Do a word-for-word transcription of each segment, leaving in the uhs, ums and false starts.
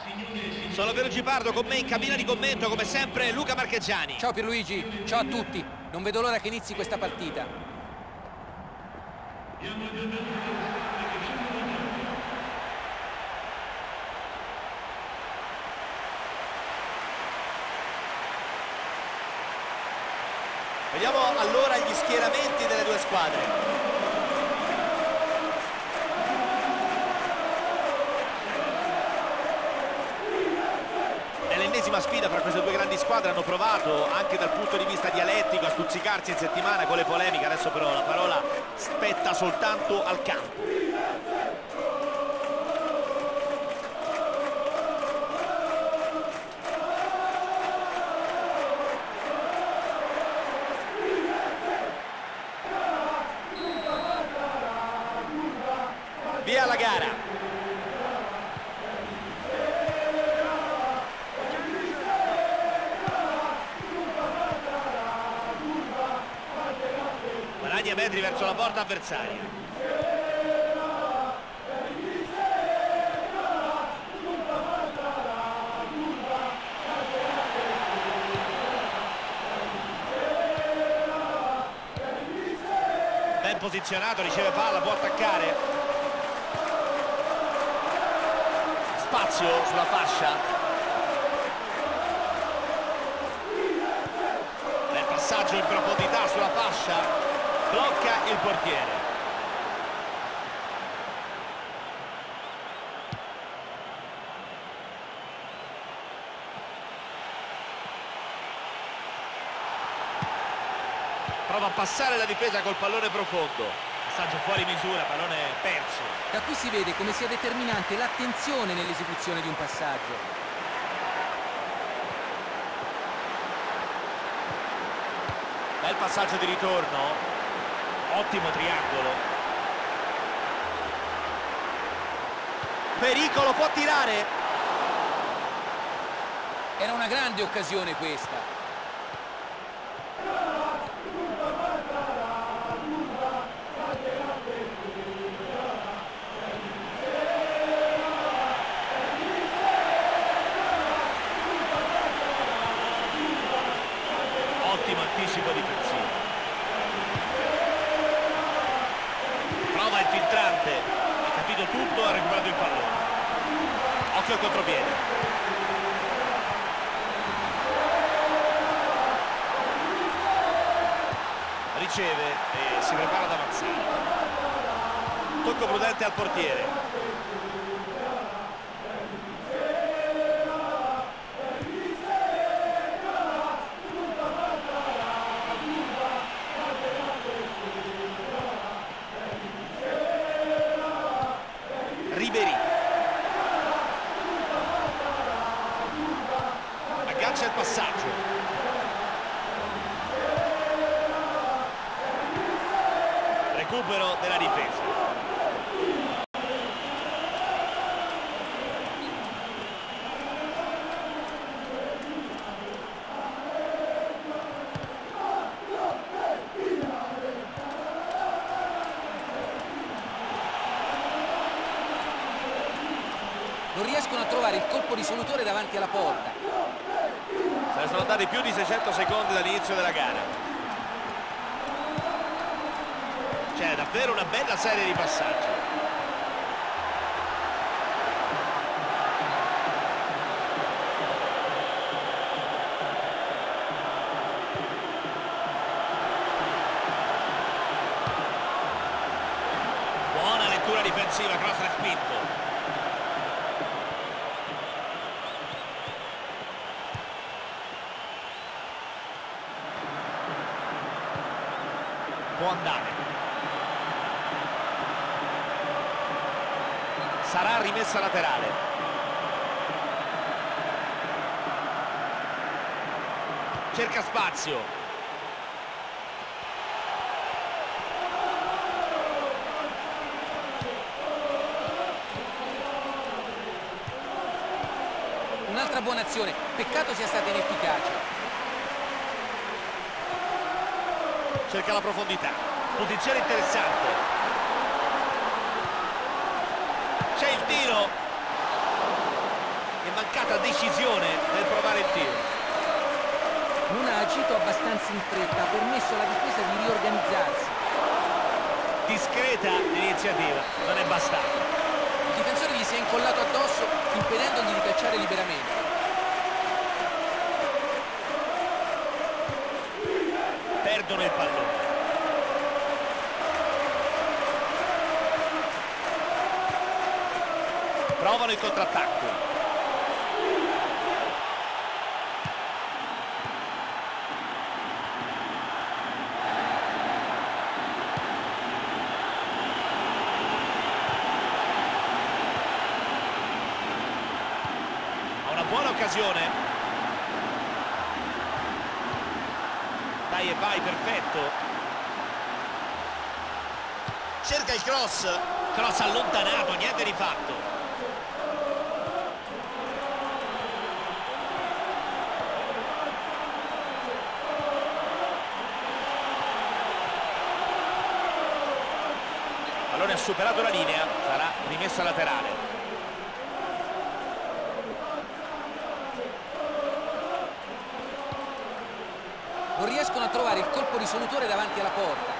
Sono Pierluigi Pardo, con me in cabina di commento come sempre Luca Marchegiani. Ciao Pierluigi, ciao a tutti, non vedo l'ora che inizi questa partita. Vediamo allora gli schieramenti delle due squadre. Nell'ennesima sfida fra queste due grandi squadre hanno provato anche dal punto di vista dialettico a stuzzicarsi in settimana con le polemiche, adesso però la parola spetta soltanto al campo. Via la gara. Guadagna metri verso la porta avversaria. Ben posizionato, riceve palla, può attaccare. Spazio sulla fascia. Bel passaggio in profondità sulla fascia, blocca il portiere. Prova a passare la difesa col pallone profondo. Passaggio fuori misura, pallone perso. Da qui si vede come sia determinante l'attenzione nell'esecuzione di un passaggio. Bel passaggio di ritorno, ottimo triangolo. Pericolo, può tirare. Era una grande occasione questa. Anticipo difensivo. Prova il filtrante, ha capito tutto, ha recuperato il pallone. Occhio al contropiede. Riceve e si prepara ad avanzare. Tocco prudente al portiere. Ribéry aggancia il passaggio, recupero della difesa. Non riescono a trovare il colpo risolutore davanti alla porta. Se ne sono andati più di seicento secondi dall'inizio della gara. C'è davvero una bella serie di passaggi. Buona lettura difensiva, cross respinto. Può andare. Sarà rimessa laterale. Cerca spazio. Un'altra buona azione, peccato sia stata inefficace. Cerca la profondità, posizione interessante. C'è il tiro. mancata decisione nel provare il tiro. Non ha agito abbastanza in fretta, ha permesso alla difesa di riorganizzarsi. Discreta l'iniziativa, non è bastata. Il difensore gli si è incollato addosso, impedendogli di calciare liberamente. Perdono il pallone. Provano il contrattacco. Ha una buona occasione. Dai e vai, perfetto. Cerca il cross. Cross allontanato, niente di fatto. Pallone ha superato la linea, sarà rimessa laterale. Non riescono a trovare il colpo risolutore davanti alla porta.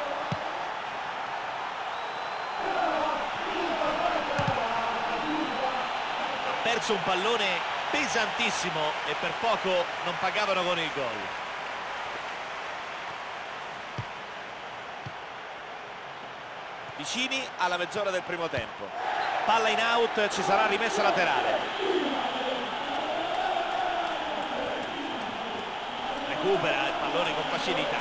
Ha perso un pallone pesantissimo e per poco non pagavano con il gol. Vicini alla mezz'ora del primo tempo. Palla in out, ci sarà rimessa laterale. Recupera il pallone con facilità.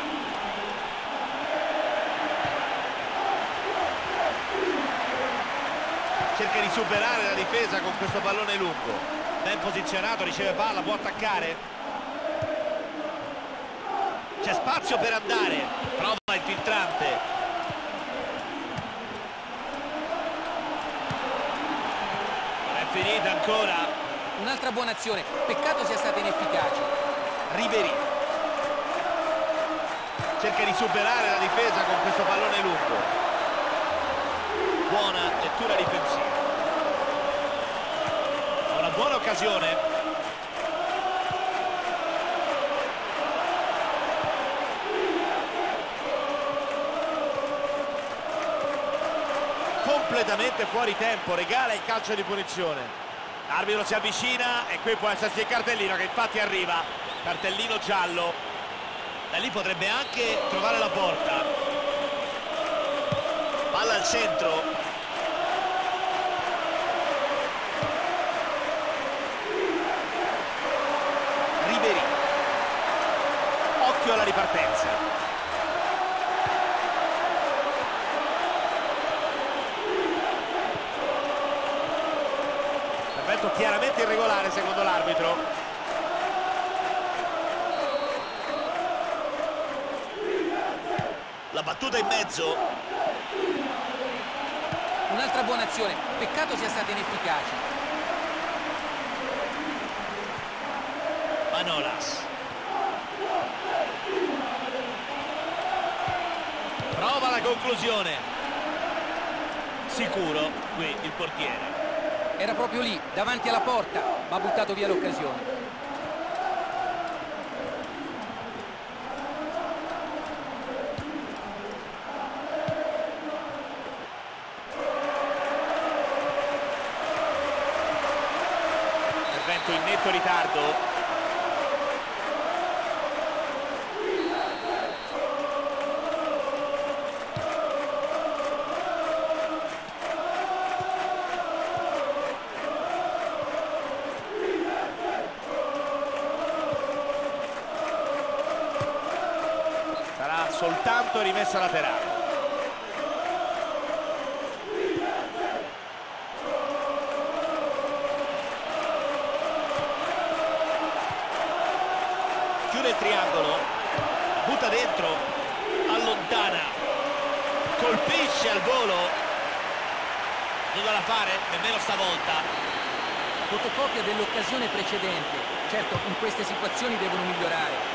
Cerca di superare la difesa con questo pallone lungo. Ben posizionato, riceve palla, può attaccare. C'è spazio per andare. Prova il filtrante. Finita ancora. Un'altra buona azione, peccato sia stata inefficace. Ribery cerca di superare la difesa con questo pallone lungo. Buona lettura difensiva. Ha una buona occasione. Completamente fuori tempo, regala il calcio di punizione. L'arbitro si avvicina e qui può esserci il cartellino, che infatti arriva. Cartellino giallo. Da lì potrebbe anche trovare la porta. Palla al centro. Ribery. Occhio alla ripartenza. Chiaramente irregolare secondo l'arbitro. La battuta in mezzo. Un'altra buona azione, peccato sia stata inefficace. Manolas prova la conclusione. Sicuro qui il portiere. Era proprio lì, davanti alla porta, ma ha buttato via l'occasione. Intervento in netto ritardo. Soltanto rimessa laterale. Chiude il triangolo, butta dentro, allontana, colpisce al volo. Nulla da fare, nemmeno stavolta. Fotocopia dell'occasione precedente. Certo, in queste situazioni devono migliorare.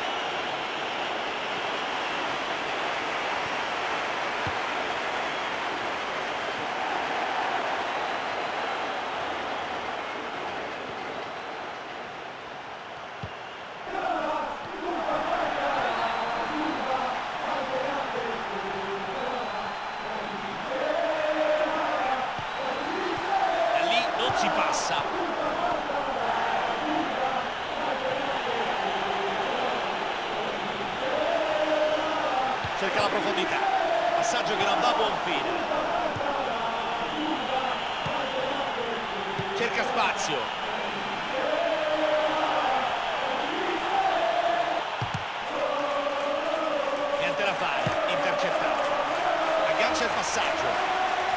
cerca la profondità, passaggio che non va a buon fine, cerca spazio, niente da fare, intercettato, aggancia il passaggio.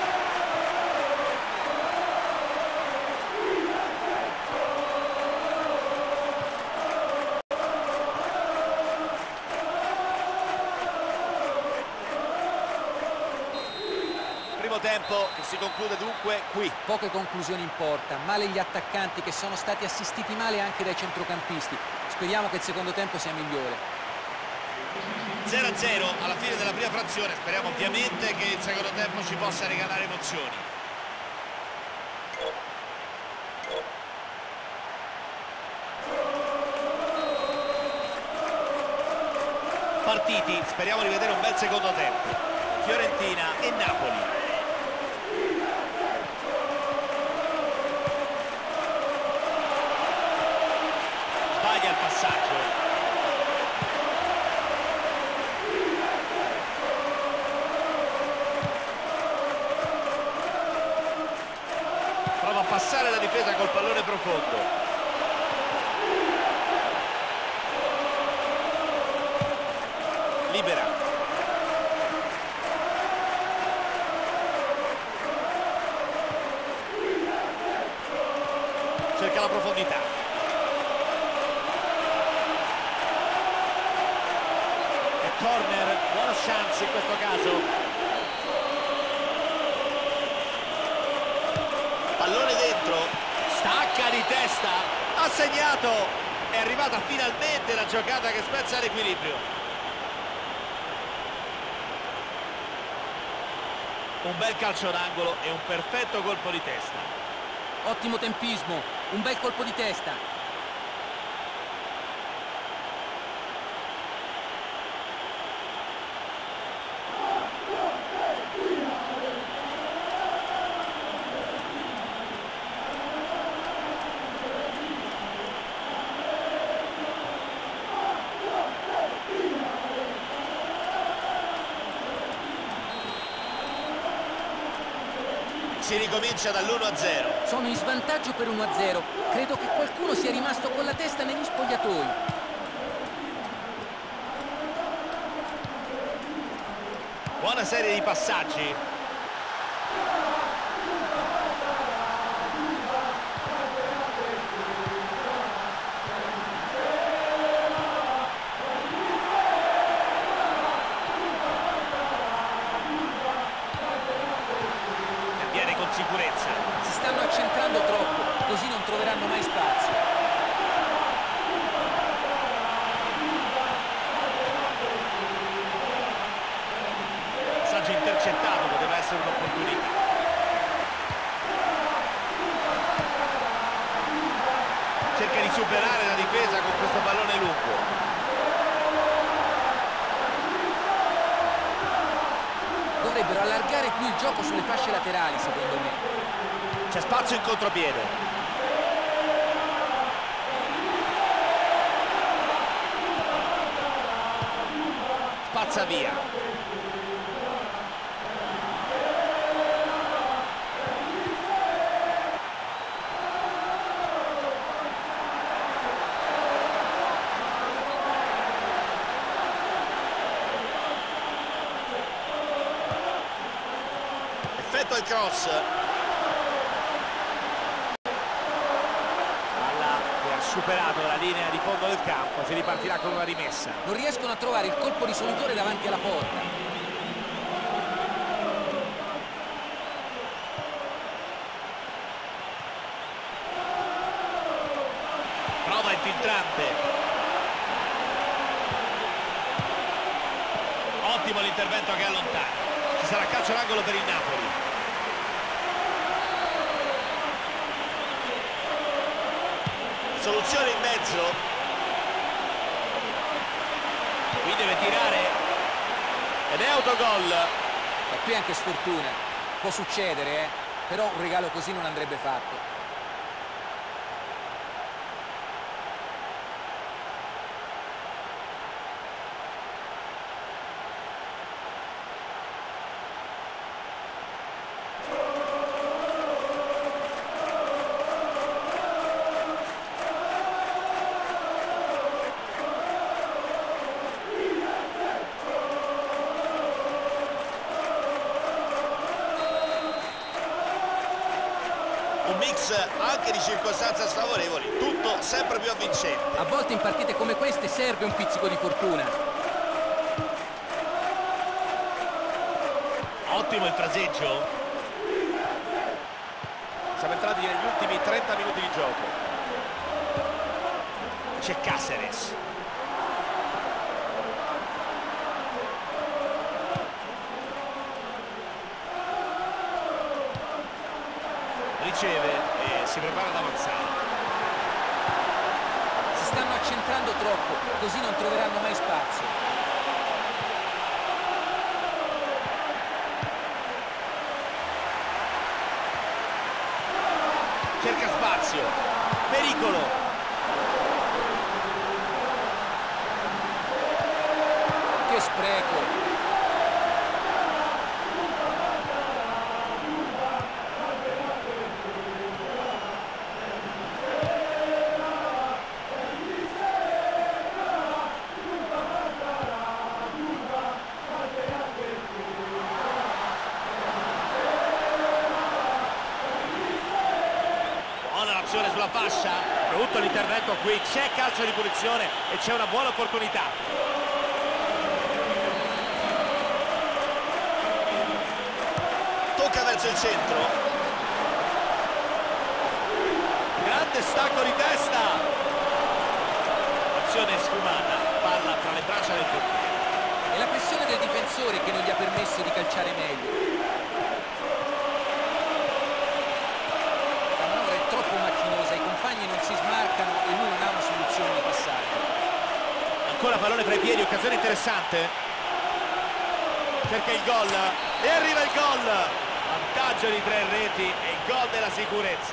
Tempo che si conclude dunque qui. Poche conclusioni in porta, male gli attaccanti che sono stati assistiti male anche dai centrocampisti. Speriamo che il secondo tempo sia migliore. zero a zero alla fine della prima frazione, speriamo ovviamente che il secondo tempo ci possa regalare emozioni. Partiti, speriamo di vedere un bel secondo tempo. Fiorentina e Napoli. Sbaglia il passaggio. Prova a passare la difesa col pallone profondo. Libera. Cerca la profondità. Corner, buona chance in questo caso. Pallone dentro, stacca di testa, ha segnato, è arrivata finalmente la giocata che spezza l'equilibrio. Un bel calcio d'angolo e un perfetto colpo di testa. Ottimo tempismo, un bel colpo di testa. Si ricomincia dall'uno a zero. Sono in svantaggio per uno a zero. Credo che qualcuno sia rimasto con la testa negli spogliatoi. Buona serie di passaggi. Sicurezza. Si stanno accentrando troppo, così non troveranno mai spazio. Passaggio intercettato, poteva essere un'opportunità. Cerca di superare la difesa con questo pallone lungo. Dovrebbero allargare più il gioco sulle fasce laterali, secondo me. C'è spazio in contropiede. Spazza via. Effetto il cross. Palla che ha superato la linea di fondo del campo, si ripartirà con una rimessa. Non riescono a trovare il colpo risolutore davanti alla porta. Prova il filtrante. Ottimo l'intervento che allontana. Ci sarà calcio d'angolo per il Napoli. Soluzione in mezzo. Qui deve tirare. Ed è autogol. E qui anche sfortuna. Può succedere, eh? Però un regalo così non andrebbe fatto. mix anche di circostanze sfavorevoli, tutto sempre più avvincente. A volte in partite come queste serve un pizzico di fortuna. Ottimo il fraseggio. Siamo entrati negli ultimi trenta minuti di gioco. C'è Cáceres. Riceve e si prepara ad avanzare. Si stanno accentrando troppo, così non troveranno mai spazio. Cerca spazio. Pericolo. Che spreco. Sulla fascia, brutto l'intervento qui, c'è calcio di punizione e c'è una buona opportunità. Tocca verso il centro. Grande stacco di testa. Azione sfumata, palla tra le braccia del portiere. È la pressione del difensore che non gli ha permesso di calciare meglio. Non si smarcano e lui non ha una soluzione di passaggio. Ancora pallone fra i piedi, occasione interessante. Cerca il gol e arriva il gol. Vantaggio di tre reti e il gol della sicurezza.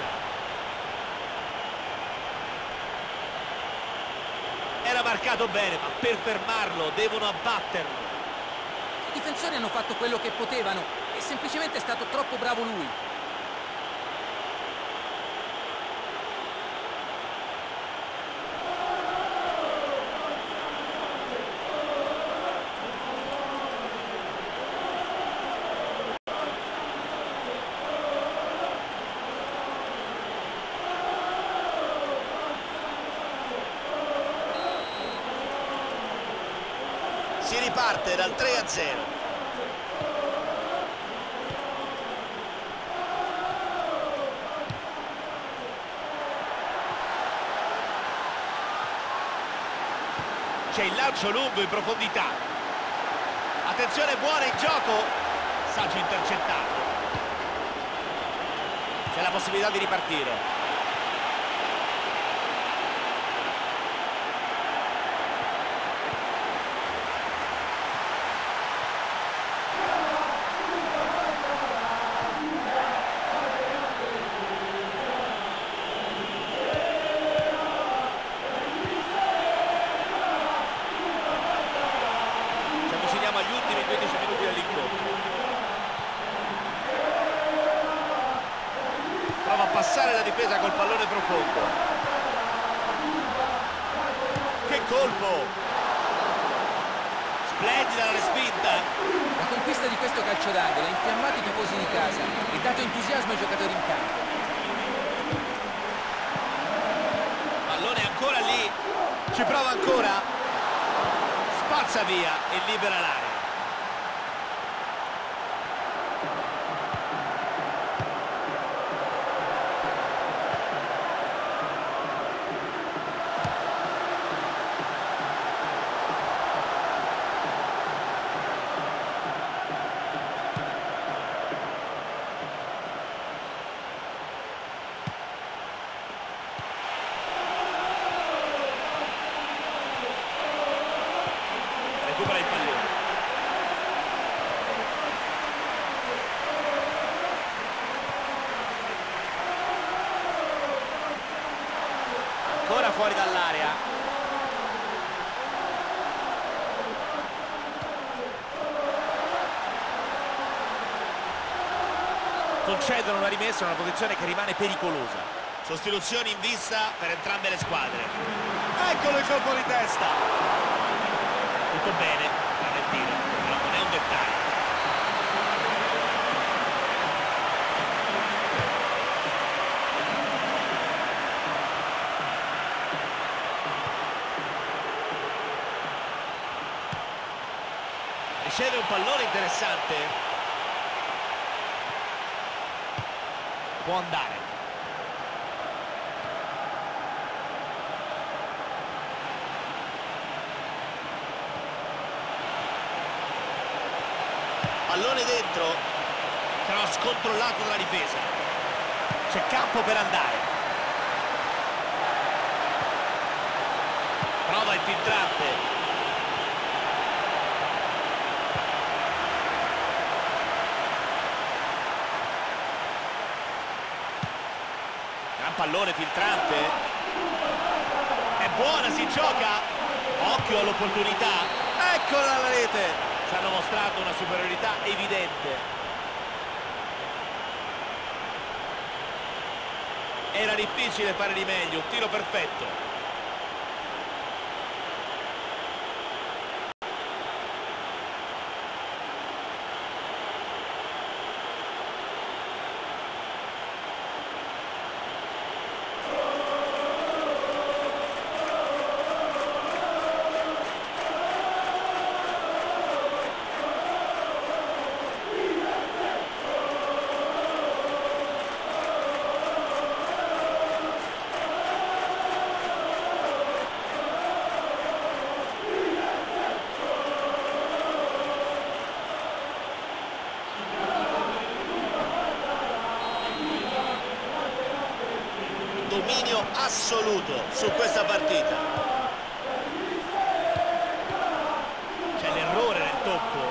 Era marcato bene, ma per fermarlo devono abbatterlo. I difensori hanno fatto quello che potevano e semplicemente è stato troppo bravo lui. Si riparte dal tre a zero. C'è il lancio lungo in profondità. Attenzione, buona in gioco. Saggio intercettato. C'è la possibilità di ripartire. Agli ultimi quindici minuti dell'incontro. Prova a passare la difesa col pallone profondo. Che colpo! Splendida la respinta. La conquista di questo calcio d'angolo ha infiammato i tifosi di casa e dato entusiasmo ai giocatori in campo. Pallone ancora lì. Ci prova ancora. Spazza via e libera l'area. Recupera il pallone. Ancora fuori dall'area. Concedono una rimessa in una posizione che rimane pericolosa. Sostituzioni in vista per entrambe le squadre. Eccolo il colpo di testa. Tutto bene, non è tiro, però non è un dettaglio. riceve un pallone interessante, può andare. Pallone dentro, cross controllato dalla difesa, c'è campo per andare, prova il filtrante. Gran pallone filtrante, è buona, si gioca, occhio all'opportunità, eccola la rete. Ci hanno mostrato una superiorità evidente. Era difficile fare di meglio, un tiro perfetto. Dominio assoluto su questa partita. C'è l'errore nel tocco.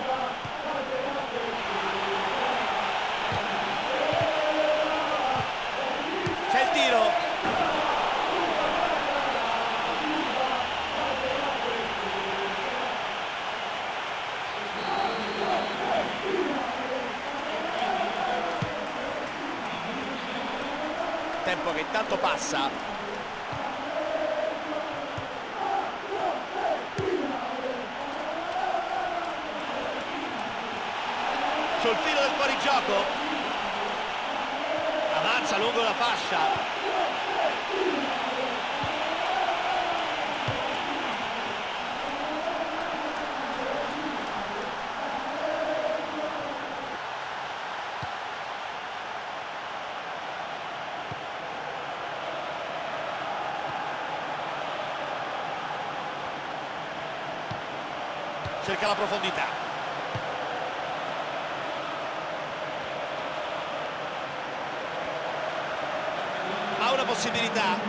C'è il tiro. Tempo che intanto passa. Sul filo del fuorigioco, avanza lungo la fascia. Cerca la profondità. Ha una possibilità.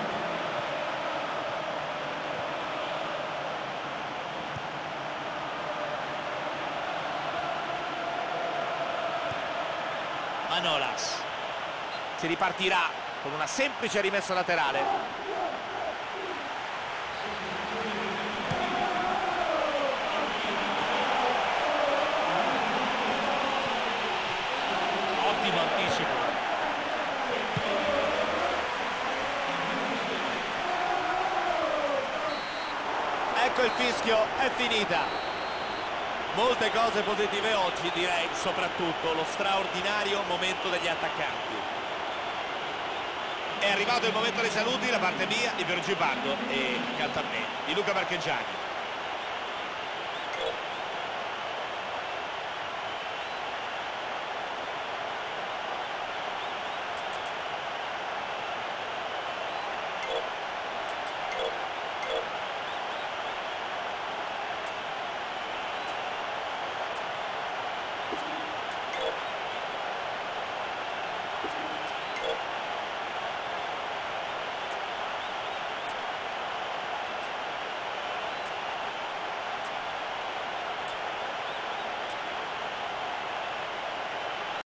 Manolas. Si ripartirà con una semplice rimessa laterale. Anticipo. Ecco il fischio, è finita. Molte cose positive oggi, direi, soprattutto lo straordinario momento degli attaccanti. È arrivato il momento dei saluti da parte mia, di Piero Gibardo, e accanto a me di Luca Marchegiani.